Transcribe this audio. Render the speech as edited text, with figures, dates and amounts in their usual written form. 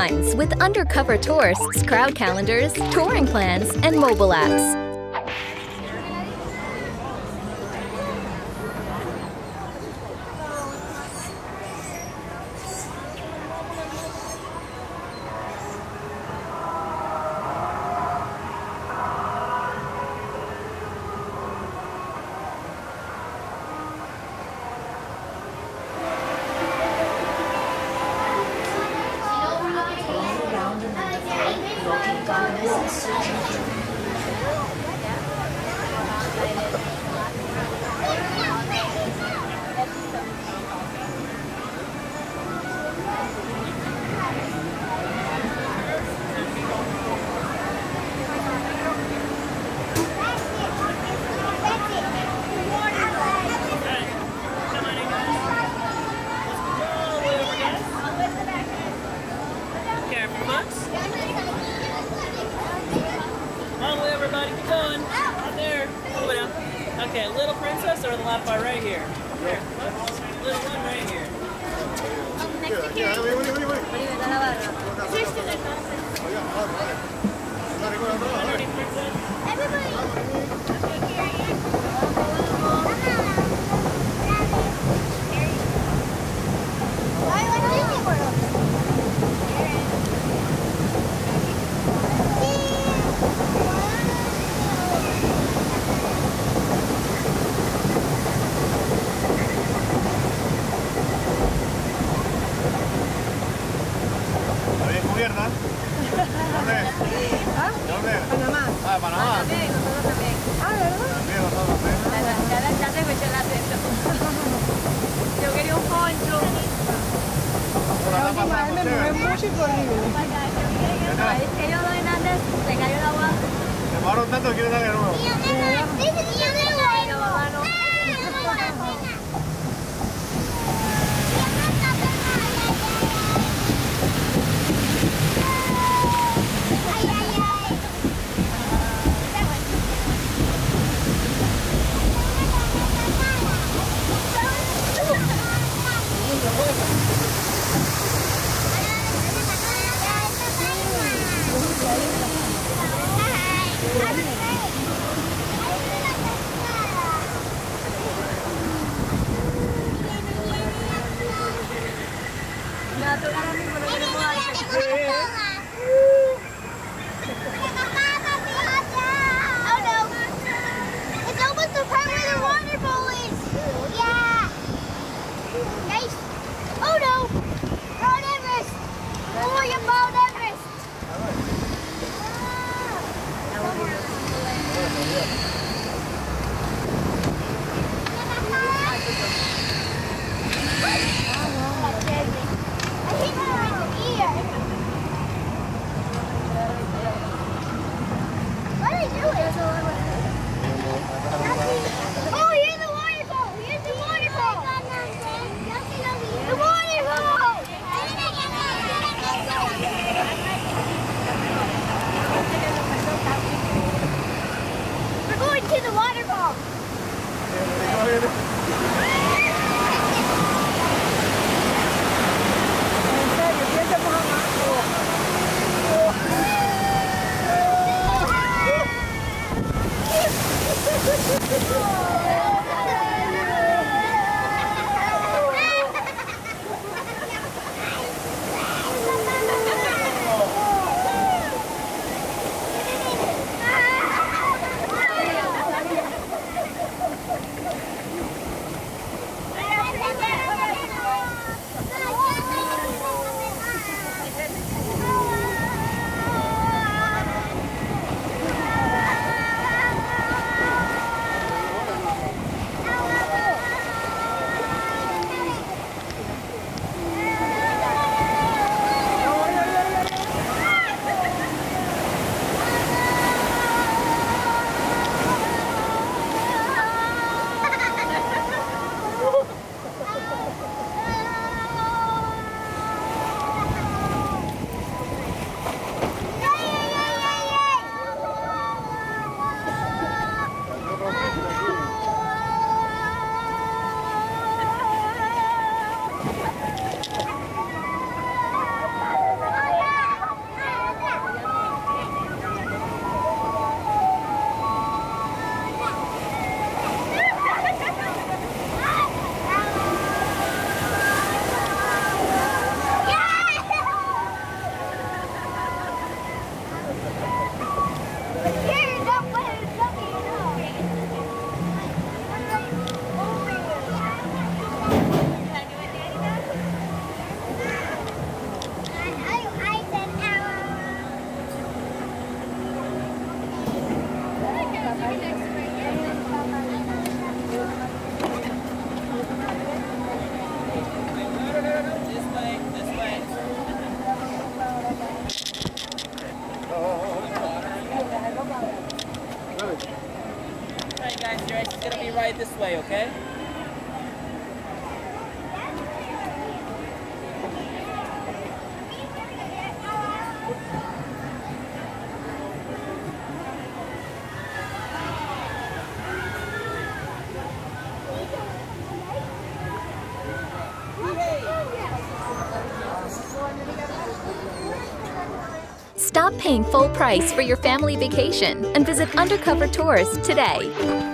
minds with Undercover Tourists' crowd calendars, touring plans, and mobile apps. Okay, little princess or the lap bar right here? Here. Little one right here. Panamá. También, nosotros también. Ah, ¿verdad? También, nosotros también. Ya tengo hecho el acento. Yo quería un poncho. La última vez me mueve mucho y horrible. Ellos dos Hernández, le cayó el agua. Se mojaron tanto que quieren dar de nuevo. This way, this way. Alright guys, your ice is gonna be right this way, okay? Stop paying full price for your family vacation and visit Undercover Tourist today.